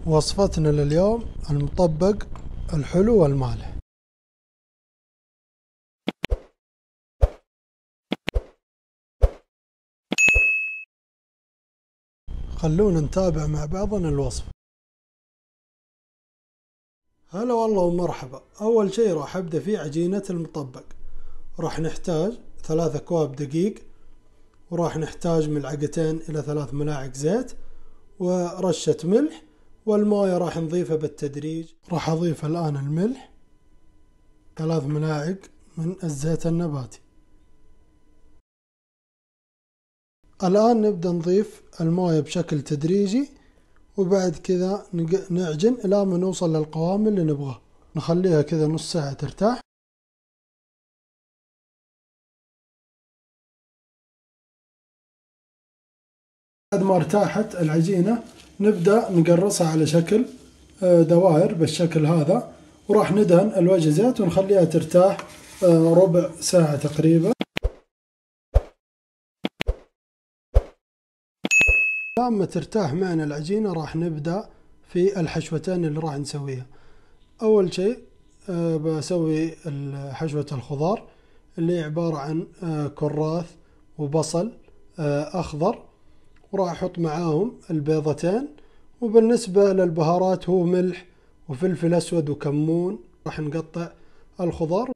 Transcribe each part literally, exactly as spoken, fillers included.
وصفتنا لليوم المطبق الحلو والمالح. خلونا نتابع مع بعضنا الوصفة. هلا والله ومرحبا. أول شي راح أبدأ فيه عجينة المطبق. راح نحتاج ثلاث أكواب دقيق، وراح نحتاج ملعقتين إلى ثلاث ملاعق زيت ورشة ملح، والموية راح نضيفها بالتدريج. راح أضيف الآن الملح، ثلاث ملاعق من الزيت النباتي. الآن نبدأ نضيف الموية بشكل تدريجي، وبعد كذا نعجن إلى ما نوصل للقوام اللي نبغاه. نخليها كذا نص ساعة ترتاح. بعد ما ارتاحت العجينة نبدأ نقرصها على شكل دوائر بالشكل هذا، وراح ندهن الوجه زيت ونخليها ترتاح ربع ساعة تقريبا. لما ترتاح معنا العجينة راح نبدأ في الحشوتين اللي راح نسويها. أول شيء بسوي حشوة الخضار اللي عبارة عن كراث وبصل أخضر، وراح أحط معاهم البيضتين. وبالنسبة للبهارات هو ملح وفلفل أسود وكمون. راح نقطع الخضار.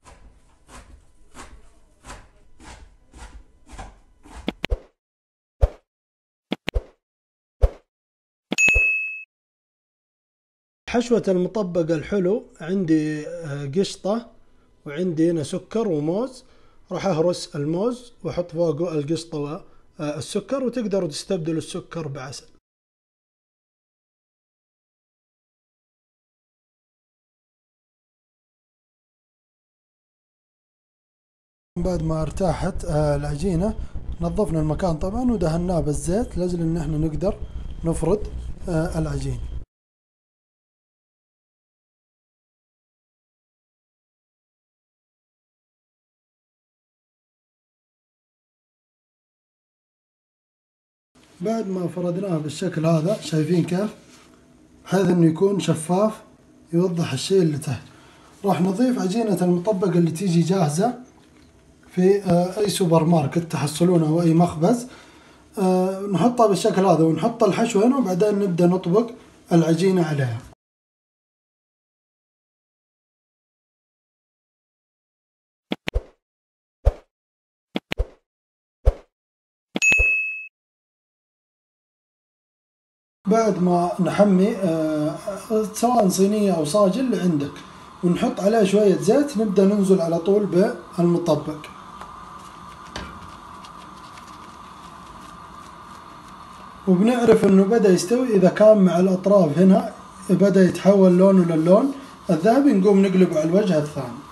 حشوة المطبق الحلو عندي قشطة، وعندي هنا سكر وموز. راح أهرس الموز وأحط فوقه القشطة والسكر، وتقدروا تستبدلوا السكر بعسل. بعد ما ارتاحت العجينة نظفنا المكان طبعا ودهناه بالزيت لأجل ان احنا نقدر نفرد العجين. بعد ما فردناه بالشكل هذا، شايفين كيف؟ بحيث انه يكون شفاف يوضح الشيء اللي تحت. راح نضيف عجينة المطبق اللي تيجي جاهزة في اي سوبر ماركت تحصلونه او اي مخبز. نحطها بالشكل هذا ونحط الحشو هنا، وبعدين نبدأ نطبق العجينة عليها. بعد ما نحمي سواء صينية أو صاج اللي عندك، ونحط عليه شوية زيت، نبدأ ننزل على طول بالمطبق. وبنعرف انه بدأ يستوي اذا كان مع الاطراف هنا بدأ يتحول لونه للون الذهبي، نقوم نقلبه على الوجه الثاني.